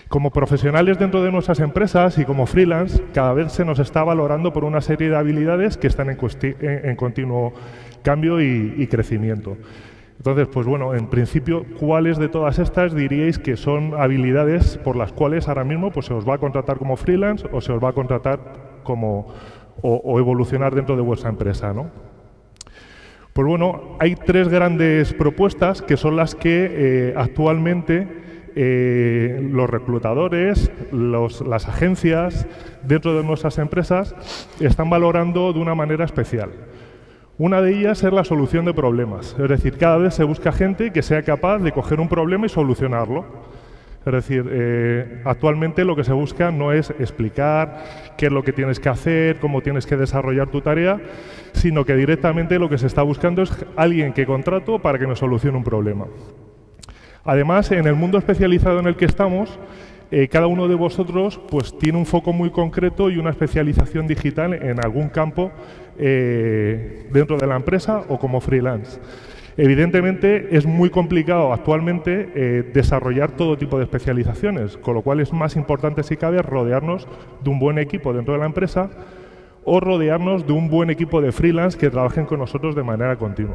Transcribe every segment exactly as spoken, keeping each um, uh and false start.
Como profesionales dentro de nuestras empresas y como freelance, cada vez se nos está valorando por una serie de habilidades que están en, en, en continuo cambio y, y crecimiento. Entonces, pues bueno, en principio, ¿cuáles de todas estas diríais que son habilidades por las cuales ahora mismo pues, se os va a contratar como freelance o se os va a contratar como, o, o evolucionar dentro de vuestra empresa, ¿no? Pues bueno, hay tres grandes propuestas que son las que eh, actualmente Eh, los reclutadores, los, las agencias dentro de nuestras empresas están valorando de una manera especial. Una de ellas es la solución de problemas, es decir, cada vez se busca gente que sea capaz de coger un problema y solucionarlo. Es decir, eh, actualmente lo que se busca no es explicar qué es lo que tienes que hacer, cómo tienes que desarrollar tu tarea, sino que directamente lo que se está buscando es alguien que contrato para que me solucione un problema. Además, en el mundo especializado en el que estamos, eh, cada uno de vosotros pues, tiene un foco muy concreto y una especialización digital en algún campo eh, dentro de la empresa o como freelance. Evidentemente, es muy complicado actualmente eh, desarrollar todo tipo de especializaciones, con lo cual es más importante, si cabe, rodearnos de un buen equipo dentro de la empresa o rodearnos de un buen equipo de freelance que trabajen con nosotros de manera continua.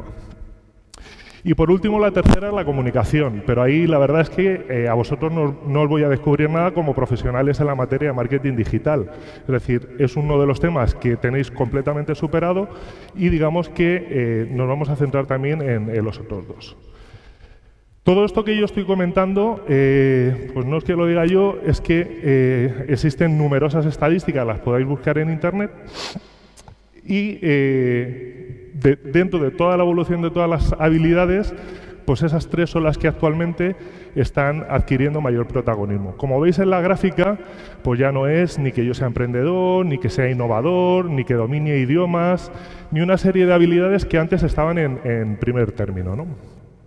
Y por último, la tercera es la comunicación, pero ahí la verdad es que eh, a vosotros no, no os voy a descubrir nada como profesionales en la materia de marketing digital. Es decir, es uno de los temas que tenéis completamente superado y digamos que eh, nos vamos a centrar también en, en los otros dos. Todo esto que yo estoy comentando, eh, pues no es que lo diga yo, es que eh, existen numerosas estadísticas, las podéis buscar en Internet, y eh, de, dentro de toda la evolución de todas las habilidades, pues esas tres son las que actualmente están adquiriendo mayor protagonismo. Como veis en la gráfica, pues ya no es ni que yo sea emprendedor, ni que sea innovador, ni que domine idiomas, ni una serie de habilidades que antes estaban en, en primer término, ¿no?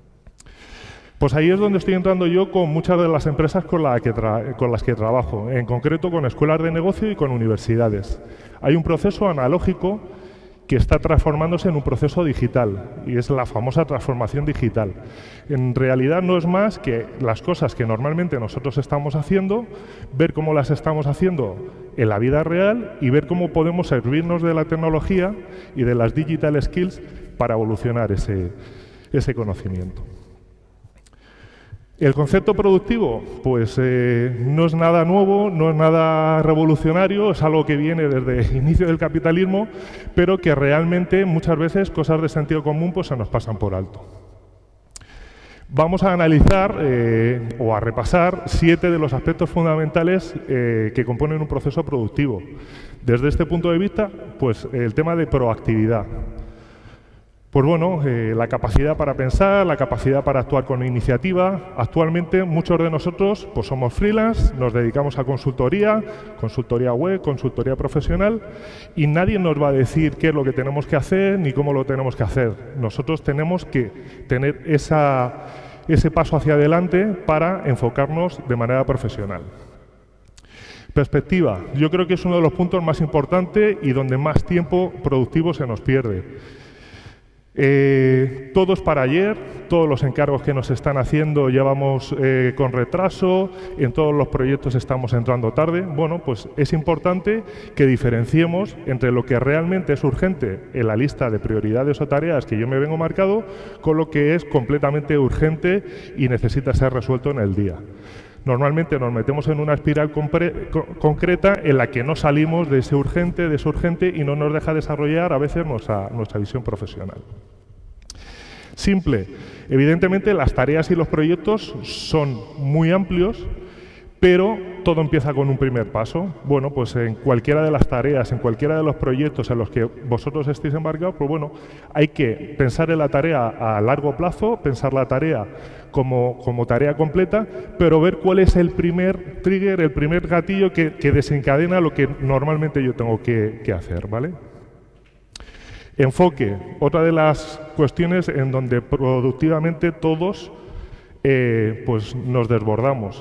Pues ahí es donde estoy entrando yo con muchas de las empresas con, la que tra con las que trabajo, en concreto con escuelas de negocio y con universidades. Hay un proceso analógico que está transformándose en un proceso digital, y es la famosa transformación digital. En realidad no es más que las cosas que normalmente nosotros estamos haciendo, ver cómo las estamos haciendo en la vida real y ver cómo podemos servirnos de la tecnología y de las digital skills para evolucionar ese, ese conocimiento. El concepto productivo, pues eh, no es nada nuevo, no es nada revolucionario, es algo que viene desde el inicio del capitalismo, pero que realmente muchas veces cosas de sentido común pues, se nos pasan por alto. Vamos a analizar eh, o a repasar siete de los aspectos fundamentales eh, que componen un proceso productivo. Desde este punto de vista, pues el tema de proactividad. Pues bueno, eh, la capacidad para pensar, la capacidad para actuar con iniciativa. Actualmente muchos de nosotros pues somos freelance, nos dedicamos a consultoría, consultoría web, consultoría profesional y nadie nos va a decir qué es lo que tenemos que hacer ni cómo lo tenemos que hacer. Nosotros tenemos que tener esa, ese paso hacia adelante para enfocarnos de manera profesional. Perspectiva. Yo creo que es uno de los puntos más importantes y donde más tiempo productivo se nos pierde. Eh, todo es para ayer, todos los encargos que nos están haciendo ya vamos eh, con retraso, en todos los proyectos estamos entrando tarde. Bueno, pues es importante que diferenciemos entre lo que realmente es urgente en la lista de prioridades o tareas que yo me vengo marcado con lo que es completamente urgente y necesita ser resuelto en el día. Normalmente nos metemos en una espiral concreta en la que no salimos de ese urgente, de ese urgente y no nos deja desarrollar a veces nuestra, nuestra visión profesional. Simple. Evidentemente las tareas y los proyectos son muy amplios, pero todo empieza con un primer paso. Bueno, pues en cualquiera de las tareas, en cualquiera de los proyectos en los que vosotros estéis embarcados, pues bueno, hay que pensar en la tarea a largo plazo, pensar la tarea como, como tarea completa, pero ver cuál es el primer trigger, el primer gatillo que, que desencadena lo que normalmente yo tengo que, que hacer, ¿vale? Enfoque, otra de las cuestiones en donde productivamente todos eh, pues nos desbordamos.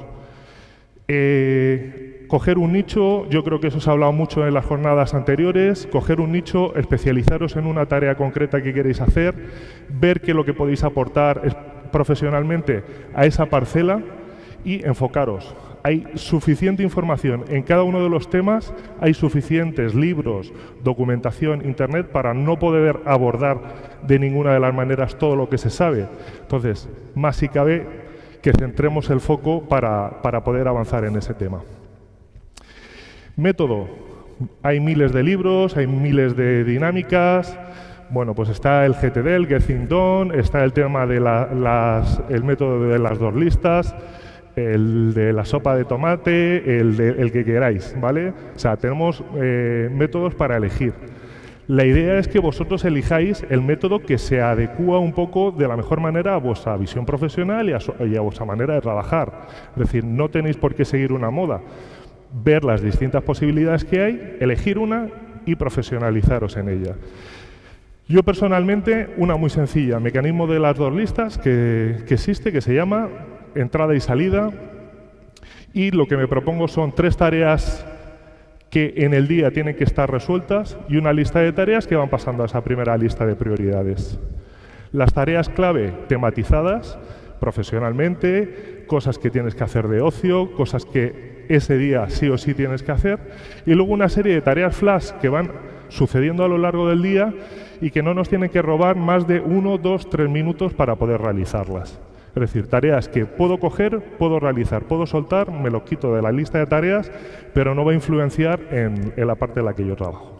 Eh, coger un nicho, yo creo que eso se ha hablado mucho en las jornadas anteriores, coger un nicho, especializaros en una tarea concreta que queréis hacer, ver qué es lo que podéis aportar profesionalmente a esa parcela y enfocaros. hay suficiente información en cada uno de los temas, hay suficientes libros, documentación, internet para no poder abordar de ninguna de las maneras todo lo que se sabe. Entonces, más si cabe que centremos el foco para, para poder avanzar en ese tema. Método. Hay miles de libros, hay miles de dinámicas. Bueno, pues está el G T D, el Getting Done, está el tema de la, las, el método de las dos listas, el de la sopa de tomate, el, de, el que queráis, ¿vale? O sea, tenemos eh, métodos para elegir. La idea es que vosotros elijáis el método que se adecúa un poco de la mejor manera a vuestra visión profesional y a, su, y a vuestra manera de trabajar. Es decir, no tenéis por qué seguir una moda. Ver las distintas posibilidades que hay, elegir una y profesionalizaros en ella. Yo personalmente, una muy sencilla, mecanismo de las dos listas que, que existe, que se llama entrada y salida, y lo que me propongo son tres tareas que en el día tienen que estar resueltas y una lista de tareas que van pasando a esa primera lista de prioridades. Las tareas clave tematizadas profesionalmente, cosas que tienes que hacer de ocio, cosas que ese día sí o sí tienes que hacer, y luego una serie de tareas flash que van sucediendo a lo largo del día y que no nos tienen que robar más de uno, dos, tres minutos para poder realizarlas. Es decir, tareas que puedo coger, puedo realizar, puedo soltar, me lo quito de la lista de tareas, pero no va a influenciar en, en la parte en la que yo trabajo.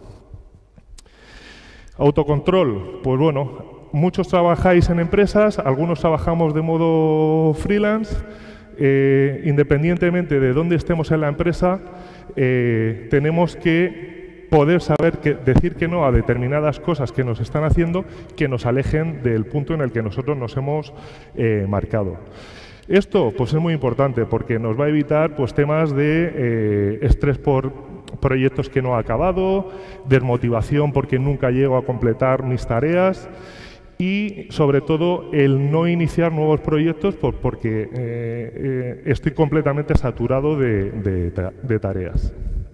Autocontrol, pues bueno, muchos trabajáis en empresas, algunos trabajamos de modo freelance. Eh, independientemente de dónde estemos en la empresa, eh, tenemos que poder saber que, decir que no a determinadas cosas que nos están haciendo que nos alejen del punto en el que nosotros nos hemos eh, marcado. Esto pues es muy importante porque nos va a evitar pues, temas de eh, estrés por proyectos que no he acabado, desmotivación porque nunca llego a completar mis tareas y, sobre todo, el no iniciar nuevos proyectos por, porque eh, eh, estoy completamente saturado de, de, de tareas.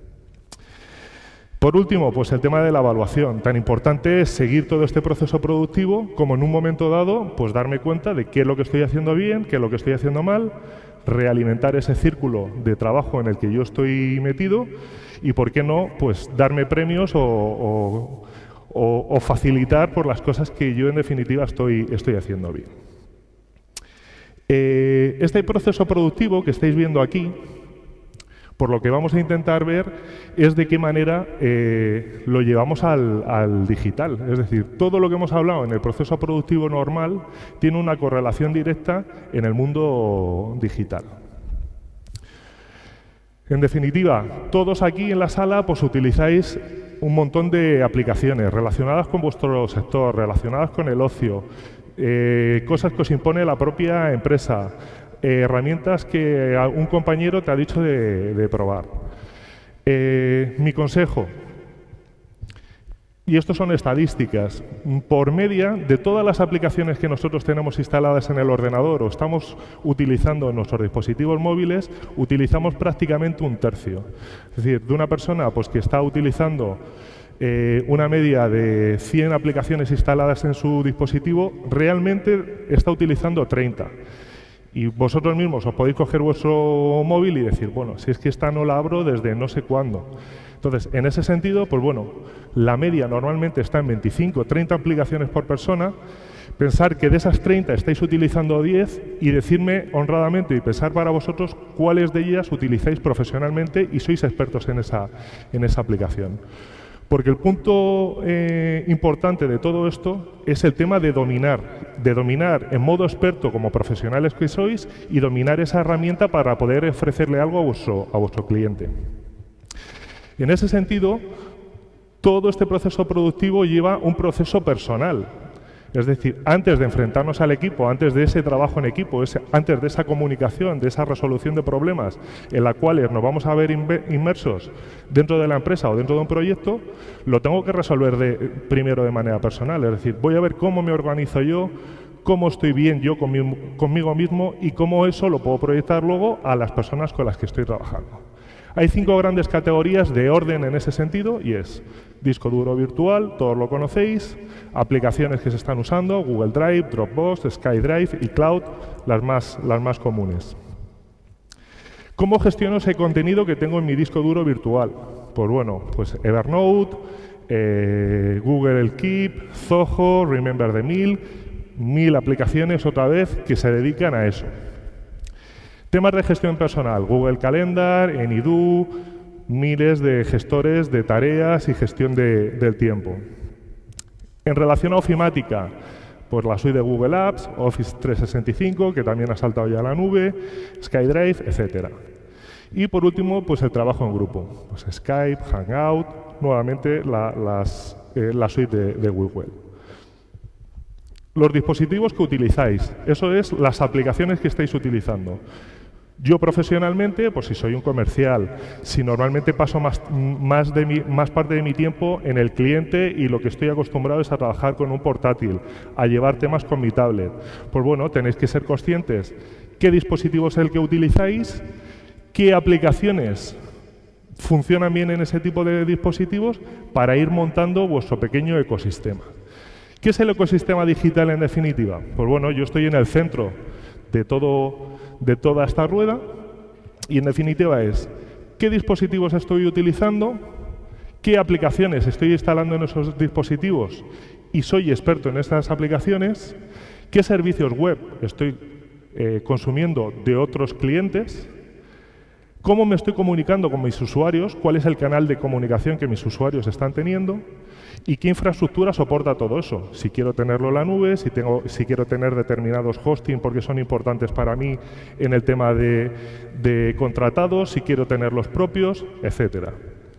Por último, pues el tema de la evaluación. Tan importante es seguir todo este proceso productivo como en un momento dado, pues darme cuenta de qué es lo que estoy haciendo bien, qué es lo que estoy haciendo mal, realimentar ese círculo de trabajo en el que yo estoy metido y, por qué no, pues darme premios o, o, o, o facilitar por las cosas que yo en definitiva estoy, estoy haciendo bien. Eh, este proceso productivo que estáis viendo aquí, por lo que vamos a intentar ver es de qué manera eh, lo llevamos al, al digital. Es decir, todo lo que hemos hablado en el proceso productivo normal tiene una correlación directa en el mundo digital. En definitiva, todos aquí en la sala pues utilizáis un montón de aplicaciones relacionadas con vuestro sector, relacionadas con el ocio, eh, cosas que os impone la propia empresa, Eh, herramientas que un compañero te ha dicho de, de probar. Eh, mi consejo, y esto son estadísticas, por media de todas las aplicaciones que nosotros tenemos instaladas en el ordenador o estamos utilizando en nuestros dispositivos móviles, utilizamos prácticamente un tercio. Es decir, de una persona pues, que está utilizando eh, una media de cien aplicaciones instaladas en su dispositivo, realmente está utilizando treinta. Y vosotros mismos os podéis coger vuestro móvil y decir, bueno, si es que esta no la abro desde no sé cuándo. Entonces, en ese sentido, pues bueno, la media normalmente está en veinticinco, treinta aplicaciones por persona. Pensar que de esas treinta estáis utilizando diez y decirme honradamente y pensar para vosotros cuáles de ellas utilizáis profesionalmente y sois expertos en esa, en esa aplicación. Porque el punto eh, importante de todo esto es el tema de dominar, de dominar en modo experto como profesionales que sois y dominar esa herramienta para poder ofrecerle algo a vuestro, a vuestro cliente. En ese sentido, todo este proceso productivo lleva un proceso personal. Es decir, antes de enfrentarnos al equipo, antes de ese trabajo en equipo, ese, antes de esa comunicación, de esa resolución de problemas en la cual nos vamos a ver inmersos dentro de la empresa o dentro de un proyecto, lo tengo que resolver de, primero de manera personal. Es decir, voy a ver cómo me organizo yo, cómo estoy bien yo conmigo, conmigo mismo y cómo eso lo puedo proyectar luego a las personas con las que estoy trabajando. Hay cinco grandes categorías de orden en ese sentido y es disco duro virtual, todos lo conocéis, aplicaciones que se están usando, Google Drive, Dropbox, SkyDrive y Cloud, las más, las más comunes. ¿Cómo gestiono ese contenido que tengo en mi disco duro virtual? Pues bueno, pues Evernote, eh, Google Keep, Zoho, Remember the Mil, mil aplicaciones otra vez que se dedican a eso. Temas de gestión personal, Google Calendar, Anydo, miles de gestores de tareas y gestión de, del tiempo. En relación a ofimática, pues la suite de Google Apps, Office trescientos sesenta y cinco, que también ha saltado ya a la nube, SkyDrive, etcétera. Y por último, pues el trabajo en grupo, pues Skype, Hangout, nuevamente la, las, eh, la suite de, de Google. Los dispositivos que utilizáis, eso es las aplicaciones que estáis utilizando. Yo profesionalmente, pues si soy un comercial, si normalmente paso más, más, de mi, más parte de mi tiempo en el cliente y lo que estoy acostumbrado es a trabajar con un portátil, a llevar temas con mi tablet, pues bueno, tenéis que ser conscientes qué dispositivo es el que utilizáis, qué aplicaciones funcionan bien en ese tipo de dispositivos para ir montando vuestro pequeño ecosistema. ¿Qué es el ecosistema digital en definitiva? Pues bueno, yo estoy en el centro de, todo, de toda esta rueda y en definitiva es qué dispositivos estoy utilizando, qué aplicaciones estoy instalando en esos dispositivos y soy experto en estas aplicaciones, qué servicios web estoy eh, consumiendo de otros clientes, cómo me estoy comunicando con mis usuarios, cuál es el canal de comunicación que mis usuarios están teniendo y qué infraestructura soporta todo eso. Si quiero tenerlo en la nube, si, tengo, si quiero tener determinados hosting porque son importantes para mí en el tema de, de contratados, si quiero tener los propios, etcétera.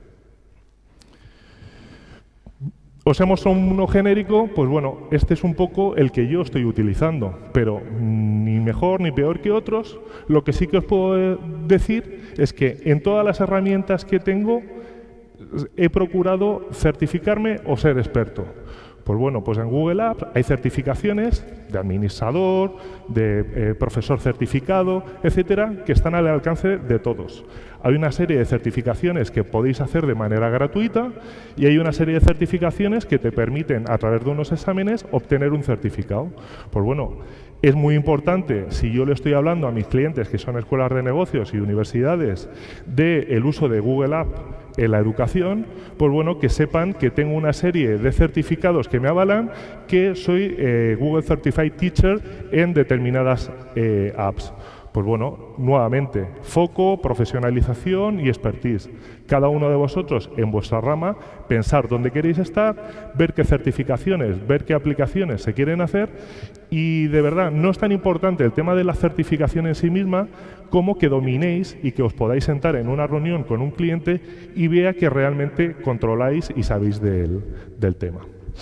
Os he mostrado uno genérico, pues bueno, este es un poco el que yo estoy utilizando, pero ni mejor ni peor que otros. Lo que sí que os puedo decir es que en todas las herramientas que tengo he procurado certificarme o ser experto. Pues bueno, pues en Google Apps hay certificaciones de administrador, de eh, profesor certificado, etcétera, que están al alcance de todos. Hay una serie de certificaciones que podéis hacer de manera gratuita y hay una serie de certificaciones que te permiten, a través de unos exámenes, obtener un certificado. Pues bueno, es muy importante, si yo le estoy hablando a mis clientes, que son escuelas de negocios y universidades, del uso de Google Apps en la educación, pues bueno, que sepan que tengo una serie de certificados que me avalan que soy eh, Google Certified Teacher en determinadas eh, apps. Pues bueno, nuevamente, foco, profesionalización y expertise. Cada uno de vosotros en vuestra rama, pensar dónde queréis estar, ver qué certificaciones, ver qué aplicaciones se quieren hacer y de verdad no es tan importante el tema de la certificación en sí misma como que dominéis y que os podáis sentar en una reunión con un cliente y vea que realmente controláis y sabéis del, del tema.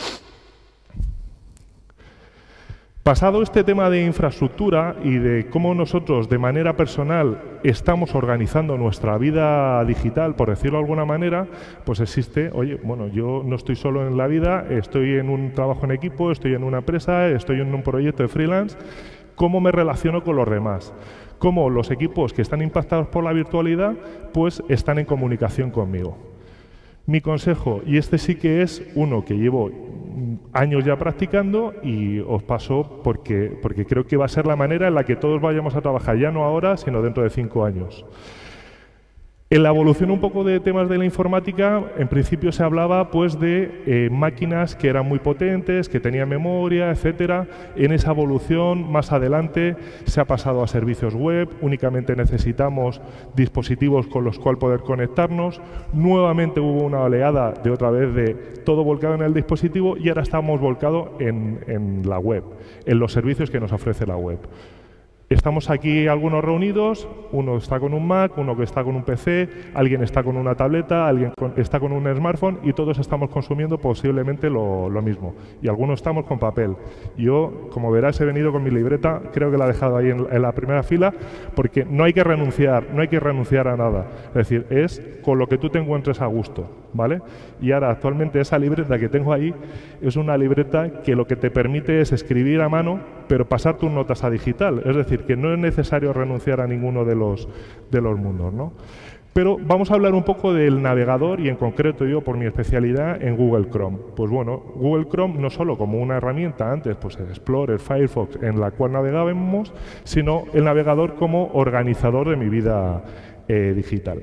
Pasado este tema de infraestructura y de cómo nosotros de manera personal estamos organizando nuestra vida digital, por decirlo de alguna manera, pues existe, oye, bueno, yo no estoy solo en la vida, estoy en un trabajo en equipo, estoy en una empresa, estoy en un proyecto de freelance, ¿cómo me relaciono con los demás? Cómo los equipos que están impactados por la virtualidad, pues están en comunicación conmigo. Mi consejo, y este sí que es uno que llevo años ya practicando y os paso porque, porque creo que va a ser la manera en la que todos vayamos a trabajar, ya no ahora, sino dentro de cinco años. En la evolución un poco de temas de la informática, en principio se hablaba pues de eh, máquinas que eran muy potentes, que tenían memoria, etcétera. En esa evolución, más adelante, se ha pasado a servicios web, únicamente necesitamos dispositivos con los cuales poder conectarnos. Nuevamente hubo una oleada de otra vez de todo volcado en el dispositivo y ahora estamos volcados en, en la web, en los servicios que nos ofrece la web. Estamos aquí algunos reunidos, uno está con un Mac, uno que está con un P C, alguien está con una tableta, alguien con, está con un smartphone y todos estamos consumiendo posiblemente lo, lo mismo. Y algunos estamos con papel. Yo, como verás, he venido con mi libreta, creo que la he dejado ahí en, en la primera fila, porque no hay que renunciar, no hay que renunciar a nada. Es decir, es con lo que tú te encuentres a gusto, ¿vale? Y ahora, actualmente, esa libreta que tengo ahí es una libreta que lo que te permite es escribir a mano, pero pasar tus notas a digital. Es decir, que no es necesario renunciar a ninguno de los, de los mundos, ¿no? Pero vamos a hablar un poco del navegador y en concreto yo por mi especialidad en Google Chrome. Pues bueno, Google Chrome no solo como una herramienta antes, pues el Explorer, Firefox, en la cual navegábamos, sino el navegador como organizador de mi vida eh, digital.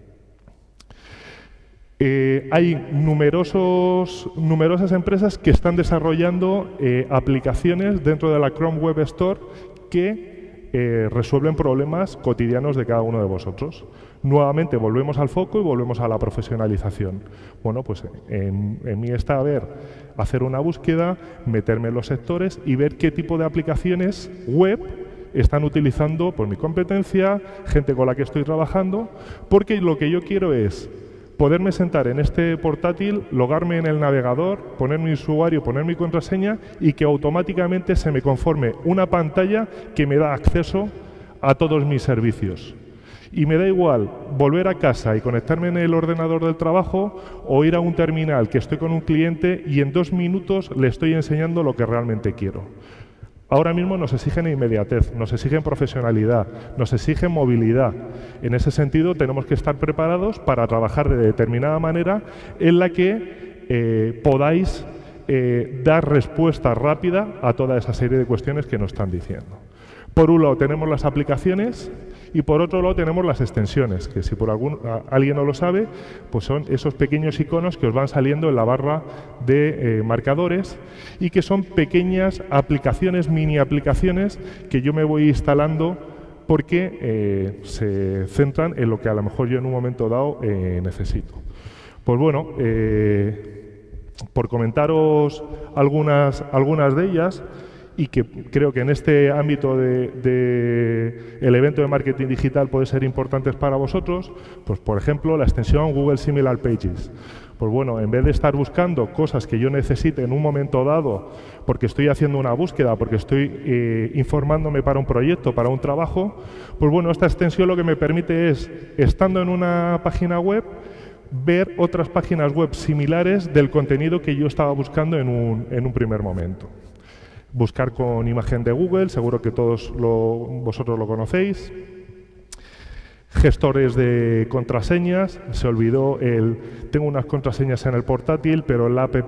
Eh, hay numerosos, numerosas empresas que están desarrollando eh, aplicaciones dentro de la Chrome Web Store que eh, resuelven problemas cotidianos de cada uno de vosotros. Nuevamente volvemos al foco y volvemos a la profesionalización. Bueno, pues en, en mí está a ver, hacer una búsqueda, meterme en los sectores y ver qué tipo de aplicaciones web están utilizando por mi competencia, gente con la que estoy trabajando, porque lo que yo quiero es poderme sentar en este portátil, logarme en el navegador, poner mi usuario, poner mi contraseña y que automáticamente se me conforme una pantalla que me da acceso a todos mis servicios. Y me da igual volver a casa y conectarme en el ordenador del trabajo o ir a un terminal que estoy con un cliente y en dos minutos le estoy enseñando lo que realmente quiero. Ahora mismo nos exigen inmediatez, nos exigen profesionalidad, nos exigen movilidad. En ese sentido tenemos que estar preparados para trabajar de determinada manera en la que eh, podáis eh, dar respuesta rápida a toda esa serie de cuestiones que nos están diciendo. Por un lado tenemos las aplicaciones y por otro lado tenemos las extensiones, que si por algún, a, alguien no lo sabe, pues son esos pequeños iconos que os van saliendo en la barra de eh, marcadores y que son pequeñas aplicaciones, mini aplicaciones que yo me voy instalando porque eh, se centran en lo que a lo mejor yo en un momento dado eh, necesito. Pues bueno, eh, por comentaros algunas, algunas de ellas, y que creo que en este ámbito de, de el evento de marketing digital puede ser importantes para vosotros, pues por ejemplo la extensión Google Similar Pages. Pues bueno, en vez de estar buscando cosas que yo necesite en un momento dado, porque estoy haciendo una búsqueda, porque estoy eh, informándome para un proyecto, para un trabajo, pues bueno, esta extensión lo que me permite es, estando en una página web, ver otras páginas web similares del contenido que yo estaba buscando en un, en un primer momento. Buscar con imagen de Google, seguro que todos lo, vosotros lo conocéis. Gestores de contraseñas, se olvidó el... Tengo unas contraseñas en el portátil, pero en la app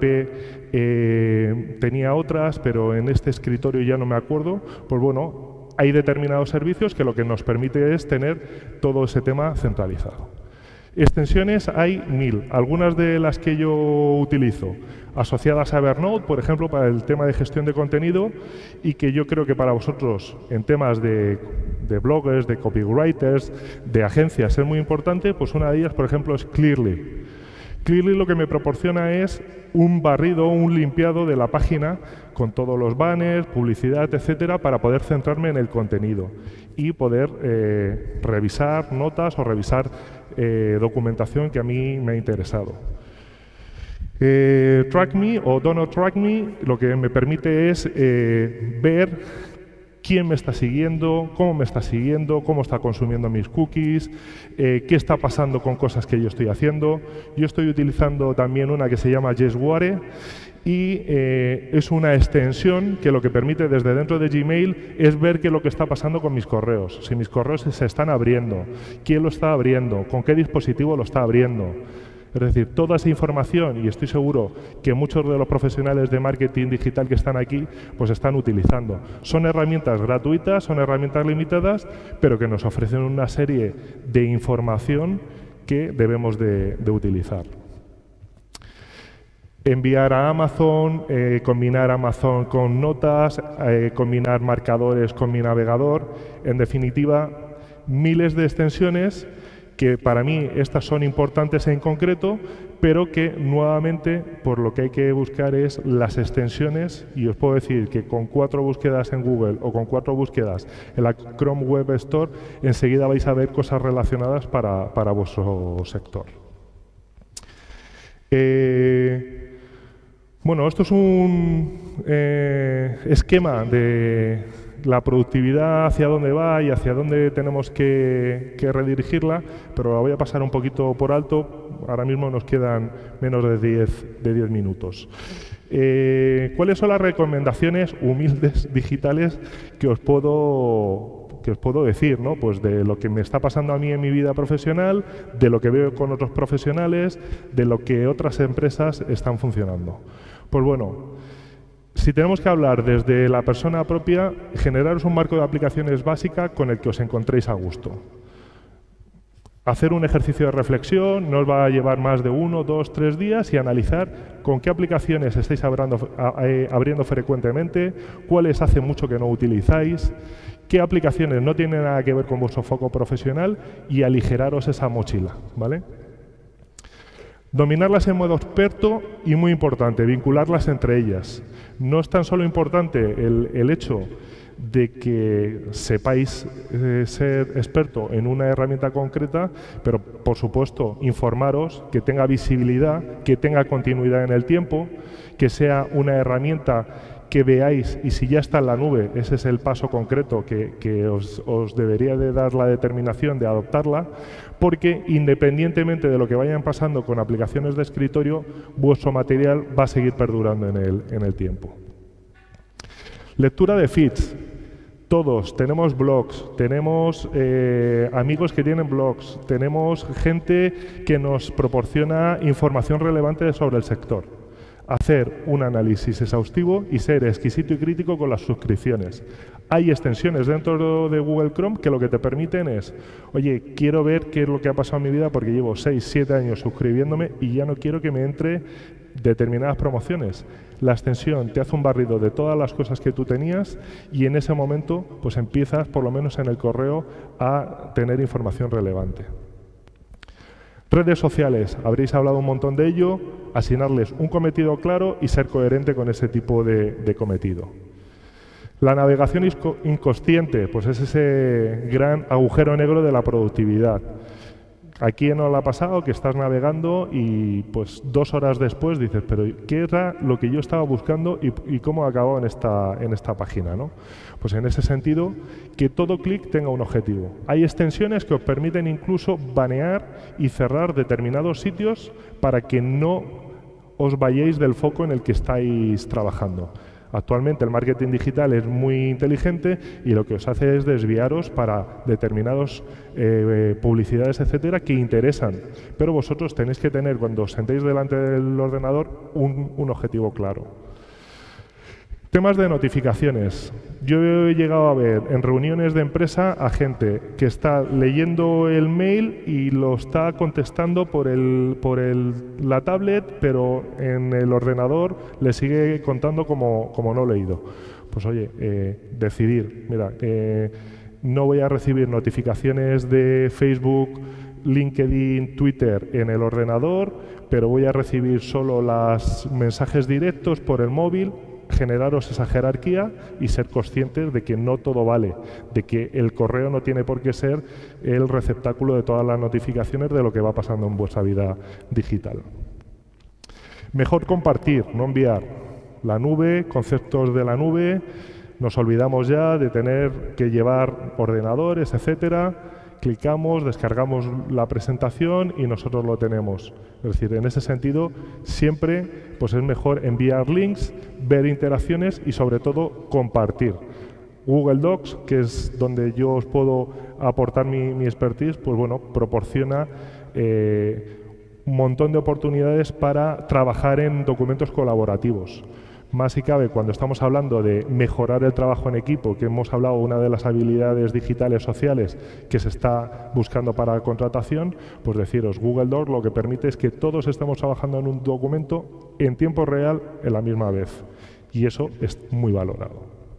eh, tenía otras, pero en este escritorio ya no me acuerdo. Pues bueno, hay determinados servicios que lo que nos permite es tener todo ese tema centralizado. Extensiones hay mil, algunas de las que yo utilizo asociadas a Evernote, por ejemplo, para el tema de gestión de contenido y que yo creo que para vosotros en temas de, de bloggers, de copywriters, de agencias es muy importante, pues una de ellas, por ejemplo, es Clearly. Clearly lo que me proporciona es un barrido, un limpiado de la página con todos los banners, publicidad, etcétera, para poder centrarme en el contenido y poder eh, revisar notas o revisar eh, documentación que a mí me ha interesado. Eh, TrackMe o Don't Track Me lo que me permite es eh, ver quién me está siguiendo, cómo me está siguiendo, cómo está consumiendo mis cookies, eh, qué está pasando con cosas que yo estoy haciendo. Yo estoy utilizando también una que se llama Yesware y eh, es una extensión que lo que permite desde dentro de Gmail es ver qué es lo que está pasando con mis correos, si mis correos se están abriendo, quién lo está abriendo, con qué dispositivo lo está abriendo. Es decir, toda esa información, y estoy seguro que muchos de los profesionales de marketing digital que están aquí, pues están utilizando. Son herramientas gratuitas, son herramientas limitadas, pero que nos ofrecen una serie de información que debemos de, de utilizar. Enviar a Amazon, eh, combinar Amazon con notas, eh, combinar marcadores con mi navegador, en definitiva, miles de extensiones que para mí estas son importantes en concreto, pero que nuevamente por lo que hay que buscar es las extensiones y os puedo decir que con cuatro búsquedas en Google o con cuatro búsquedas en la Chrome Web Store enseguida vais a ver cosas relacionadas para, para vuestro sector. Eh, bueno, esto es un eh, esquema de la productividad, hacia dónde va y hacia dónde tenemos que, que redirigirla, pero la voy a pasar un poquito por alto. Ahora mismo nos quedan menos de diez minutos. Eh, ¿Cuáles son las recomendaciones humildes digitales que os puedo que os puedo decir, ¿no? Pues de lo que me está pasando a mí en mi vida profesional, de lo que veo con otros profesionales, de lo que otras empresas están funcionando. Pues bueno, si tenemos que hablar desde la persona propia, generaros un marco de aplicaciones básica con el que os encontréis a gusto. Hacer un ejercicio de reflexión no os va a llevar más de uno, dos, tres días y analizar con qué aplicaciones estáis abriendo, abriendo frecuentemente, cuáles hace mucho que no utilizáis, qué aplicaciones no tienen nada que ver con vuestro foco profesional y aligeraros esa mochila, ¿vale? Dominarlas en modo experto y, muy importante, vincularlas entre ellas. No es tan solo importante el, el hecho de que sepáis eh, ser experto en una herramienta concreta, pero por supuesto informaros, que tenga visibilidad, que tenga continuidad en el tiempo, que sea una herramienta que veáis y si ya está en la nube, ese es el paso concreto que, que os, os debería de dar la determinación de adoptarla, porque independientemente de lo que vayan pasando con aplicaciones de escritorio, vuestro material va a seguir perdurando en el, en el tiempo. Lectura de feeds. Todos tenemos blogs, tenemos eh, amigos que tienen blogs, tenemos gente que nos proporciona información relevante sobre el sector. Hacer un análisis exhaustivo y ser exquisito y crítico con las suscripciones. Hay extensiones dentro de Google Chrome que lo que te permiten es, oye, quiero ver qué es lo que ha pasado en mi vida porque llevo seis, siete años suscribiéndome y ya no quiero que me entre determinadas promociones. La extensión te hace un barrido de todas las cosas que tú tenías y en ese momento pues empiezas, por lo menos en el correo, a tener información relevante. Redes sociales, habréis hablado un montón de ello, asignarles un cometido claro y ser coherente con ese tipo de, de cometido. La navegación inconsciente, pues es ese gran agujero negro de la productividad. ¿A quién no le ha pasado que estás navegando y pues dos horas después dices, pero qué era lo que yo estaba buscando y, y cómo acabó en esta, en esta página, ¿no? Pues en ese sentido, que todo clic tenga un objetivo. Hay extensiones que os permiten incluso banear y cerrar determinados sitios para que no os vayáis del foco en el que estáis trabajando. Actualmente el marketing digital es muy inteligente y lo que os hace es desviaros para determinadas eh, publicidades, etcétera, que interesan. Pero vosotros tenéis que tener, cuando os sentéis delante del ordenador, un, un objetivo claro. Temas de notificaciones. Yo he llegado a ver en reuniones de empresa a gente que está leyendo el mail y lo está contestando por, el, por el, la tablet, pero en el ordenador le sigue contando como, como no leído. Pues oye, eh, decidir, mira, eh, no voy a recibir notificaciones de Facebook, LinkedIn, Twitter en el ordenador, pero voy a recibir solo los mensajes directos por el móvil. Generaros esa jerarquía y ser conscientes de que no todo vale, de que el correo no tiene por qué ser el receptáculo de todas las notificaciones de lo que va pasando en vuestra vida digital. Mejor compartir, no enviar. La nube, conceptos de la nube, nos olvidamos ya de tener que llevar ordenadores, etcétera. Clicamos, descargamos la presentación y nosotros lo tenemos. Es decir, en ese sentido, siempre pues es mejor enviar links, ver interacciones y sobre todo compartir. Google Docs, que es donde yo os puedo aportar mi, mi expertise, pues bueno, proporciona eh, un montón de oportunidades para trabajar en documentos colaborativos. Más si cabe cuando estamos hablando de mejorar el trabajo en equipo, que hemos hablado una de las habilidades digitales sociales que se está buscando para la contratación, pues deciros, Google Docs lo que permite es que todos estemos trabajando en un documento en tiempo real en la misma vez. Y eso es muy valorado.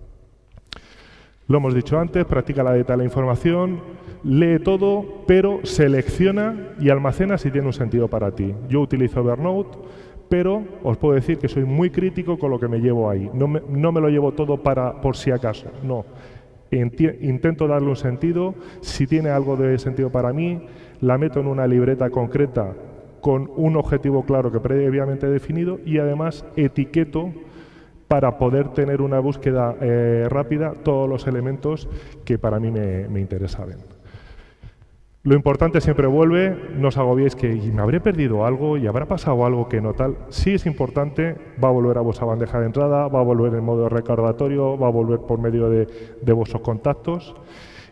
Lo hemos dicho antes, practica la dieta de la información, lee todo, pero selecciona y almacena si tiene un sentido para ti. Yo utilizo Evernote, pero os puedo decir que soy muy crítico con lo que me llevo ahí. No me, no me lo llevo todo para por si acaso, no. Intento darle un sentido. Si tiene algo de sentido para mí, la meto en una libreta concreta con un objetivo claro que previamente he definido y además etiqueto para poder tener una búsqueda eh, rápida todos los elementos que para mí me, me interesaban. Lo importante siempre vuelve, no os agobiéis que ¿y me habré perdido algo y habrá pasado algo que no tal? Sí es importante, va a volver a vuestra bandeja de entrada, va a volver en modo recordatorio, va a volver por medio de, de vuestros contactos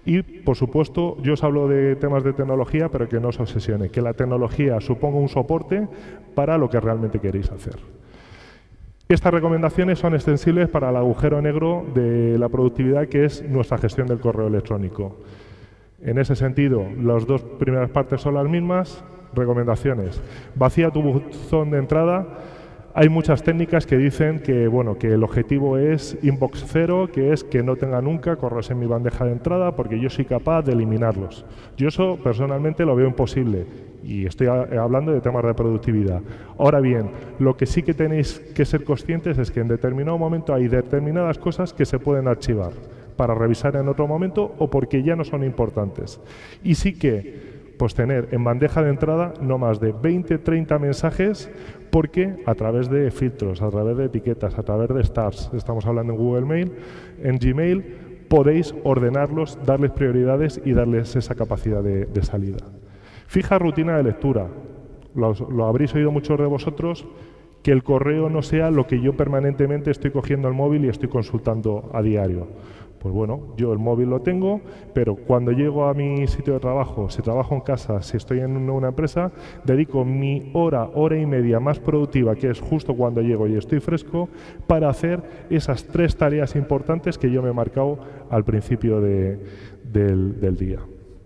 Y, por supuesto, yo os hablo de temas de tecnología, pero que no os obsesione, que la tecnología suponga un soporte para lo que realmente queréis hacer. Estas recomendaciones son extensibles para el agujero negro de la productividad, que es nuestra gestión del correo electrónico. En ese sentido, las dos primeras partes son las mismas. Recomendaciones. Vacía tu buzón de entrada. Hay muchas técnicas que dicen que, bueno, que el objetivo es inbox cero, que es que no tenga nunca correos en mi bandeja de entrada porque yo soy capaz de eliminarlos. Yo eso personalmente lo veo imposible y estoy hablando de temas de productividad. Ahora bien, lo que sí que tenéis que ser conscientes es que en determinado momento hay determinadas cosas que se pueden archivar para revisar en otro momento o porque ya no son importantes. Y sí que pues tener en bandeja de entrada no más de veinte, treinta mensajes, porque a través de filtros, a través de etiquetas, a través de stars, estamos hablando en Google Mail, en Gmail, podéis ordenarlos, darles prioridades y darles esa capacidad de, de salida. Fija rutina de lectura. Lo, lo habréis oído muchos de vosotros, que el correo no sea lo que yo permanentemente estoy cogiendo el móvil y estoy consultando a diario. Pues bueno, yo el móvil lo tengo, pero cuando llego a mi sitio de trabajo, si trabajo en casa, si estoy en una empresa, dedico mi hora, hora y media más productiva, que es justo cuando llego y estoy fresco, para hacer esas tres tareas importantes que yo me he marcado al principio de, del, del día.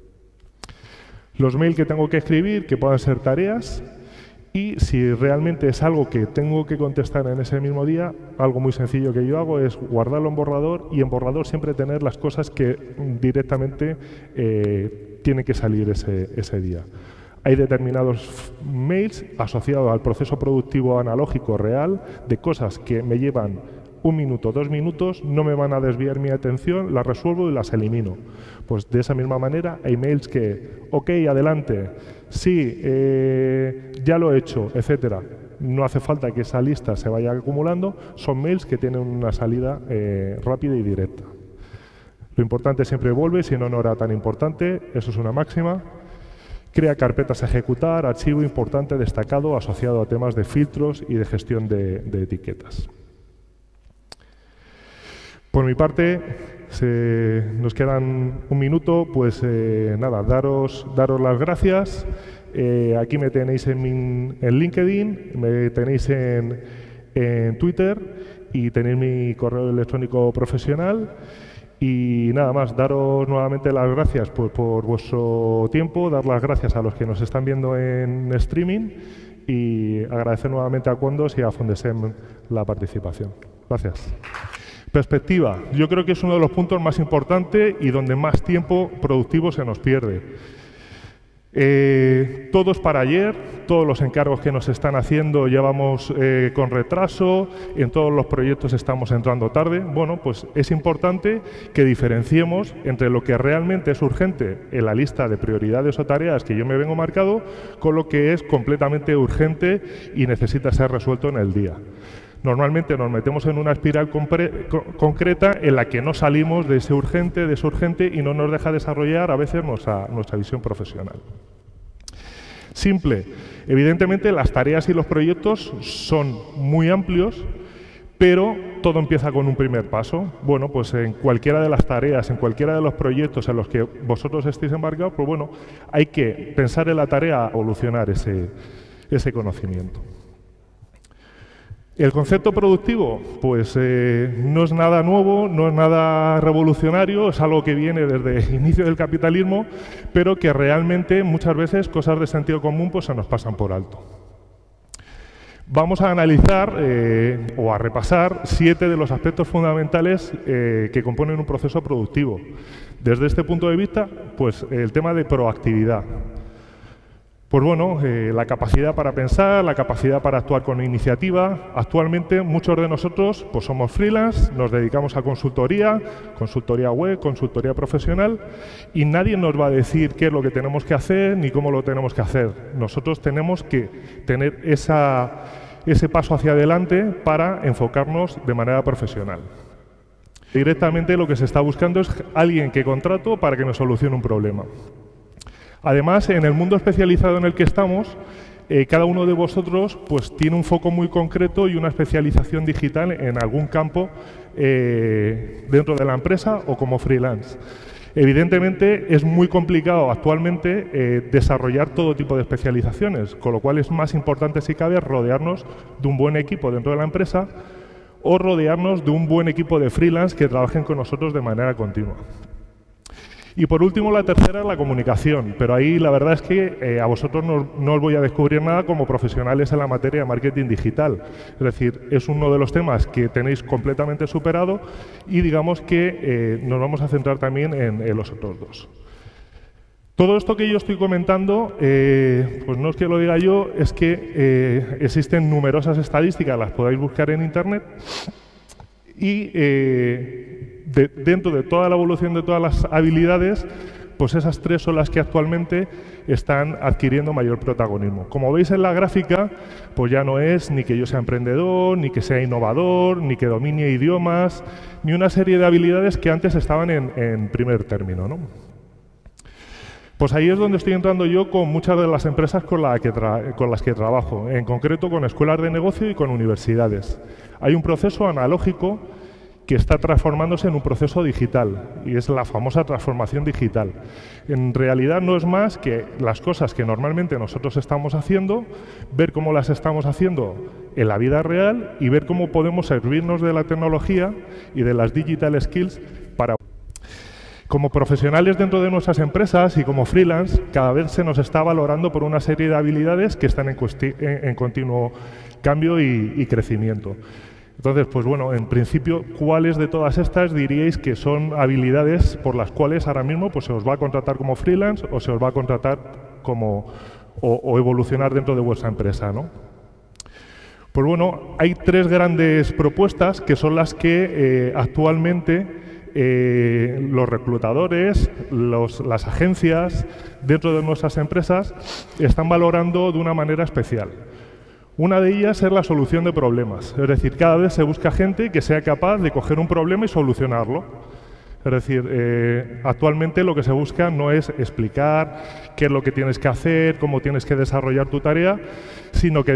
Los mails que tengo que escribir, que puedan ser tareas, y si realmente es algo que tengo que contestar en ese mismo día, algo muy sencillo que yo hago es guardarlo en borrador y en borrador siempre tener las cosas que directamente eh, tienen que salir ese, ese día. Hay determinados mails asociados al proceso productivo analógico real de cosas que me llevan un minuto, dos minutos, no me van a desviar mi atención, las resuelvo y las elimino. Pues de esa misma manera hay mails que, ok, adelante, sí, eh, ya lo he hecho, etcétera. No hace falta que esa lista se vaya acumulando, son mails que tienen una salida eh, rápida y directa. Lo importante siempre vuelve, si no, no era tan importante, eso es una máxima. Crea carpetas a ejecutar, archivo importante, destacado, asociado a temas de filtros y de gestión de, de etiquetas. Por mi parte, se, nos quedan un minuto, pues eh, nada, daros, daros las gracias. Eh, aquí me tenéis en, mi, en LinkedIn, me tenéis en, en Twitter y tenéis mi correo electrónico profesional. Y nada más, daros nuevamente las gracias pues, por vuestro tiempo, dar las gracias a los que nos están viendo en streaming y agradecer nuevamente a Condos y a Fondesem la participación. Gracias. Perspectiva. Yo creo que es uno de los puntos más importantes y donde más tiempo productivo se nos pierde. Eh, todo es para ayer, todos los encargos que nos están haciendo ya vamos eh, con retraso, en todos los proyectos estamos entrando tarde. Bueno, pues es importante que diferenciemos entre lo que realmente es urgente en la lista de prioridades o tareas que yo me vengo marcado con lo que es completamente urgente y necesita ser resuelto en el día. Normalmente nos metemos en una espiral concreta en la que no salimos de ese urgente, de ese urgente y no nos deja desarrollar a veces nuestra, nuestra visión profesional. Simple. Evidentemente las tareas y los proyectos son muy amplios, pero todo empieza con un primer paso. Bueno, pues en cualquiera de las tareas, en cualquiera de los proyectos en los que vosotros estéis embarcados, pues bueno, hay que pensar en la tarea a evolucionar ese, ese conocimiento. El concepto productivo, pues eh, no es nada nuevo, no es nada revolucionario, es algo que viene desde el inicio del capitalismo, pero que realmente muchas veces cosas de sentido común pues se nos pasan por alto. Vamos a analizar eh, o a repasar siete de los aspectos fundamentales eh, que componen un proceso productivo. Desde este punto de vista, pues el tema de proactividad. Pues bueno, eh, la capacidad para pensar, la capacidad para actuar con iniciativa. Actualmente muchos de nosotros pues somos freelance, nos dedicamos a consultoría, consultoría web, consultoría profesional y nadie nos va a decir qué es lo que tenemos que hacer ni cómo lo tenemos que hacer. Nosotros tenemos que tener esa, ese paso hacia adelante para enfocarnos de manera profesional. Directamente lo que se está buscando es alguien que contrato para que me solucione un problema. Además, en el mundo especializado en el que estamos, eh, cada uno de vosotros pues, tiene un foco muy concreto y una especialización digital en algún campo eh, dentro de la empresa o como freelance. Evidentemente, es muy complicado actualmente eh, desarrollar todo tipo de especializaciones, con lo cual es más importante, si cabe, rodearnos de un buen equipo dentro de la empresa o rodearnos de un buen equipo de freelance que trabajen con nosotros de manera continua. Y por último, la tercera es la comunicación, pero ahí la verdad es que eh, a vosotros no, no os voy a descubrir nada como profesionales en la materia de marketing digital. Es decir, es uno de los temas que tenéis completamente superado y digamos que eh, nos vamos a centrar también en, en los otros dos. Todo esto que yo estoy comentando, eh, pues no es que lo diga yo, es que eh, existen numerosas estadísticas, las podáis buscar en Internet, y eh, de, dentro de toda la evolución de todas las habilidades, pues esas tres son las que actualmente están adquiriendo mayor protagonismo. Como veis en la gráfica, pues ya no es ni que yo sea emprendedor, ni que sea innovador, ni que domine idiomas, ni una serie de habilidades que antes estaban en, en primer término, ¿no? Pues ahí es donde estoy entrando yo con muchas de las empresas con, la que con las que trabajo, en concreto con escuelas de negocio y con universidades. Hay un proceso analógico que está transformándose en un proceso digital, y es la famosa transformación digital. En realidad no es más que las cosas que normalmente nosotros estamos haciendo, ver cómo las estamos haciendo en la vida real y ver cómo podemos servirnos de la tecnología y de las digital skills para... Como profesionales dentro de nuestras empresas y como freelance, cada vez se nos está valorando por una serie de habilidades que están en, en, en continuo cambio y, y crecimiento. Entonces, pues bueno, en principio, ¿cuáles de todas estas diríais que son habilidades por las cuales ahora mismo pues, se os va a contratar como freelance o se os va a contratar como, o, o evolucionar dentro de vuestra empresa, ¿no? Pues bueno, hay tres grandes propuestas que son las que eh, actualmente Eh, los reclutadores, los, las agencias dentro de nuestras empresas están valorando de una manera especial. Una de ellas es la solución de problemas, es decir, cada vez se busca gente que sea capaz de coger un problema y solucionarlo. Es decir, eh, actualmente lo que se busca no es explicar qué es lo que tienes que hacer, cómo tienes que desarrollar tu tarea, sino que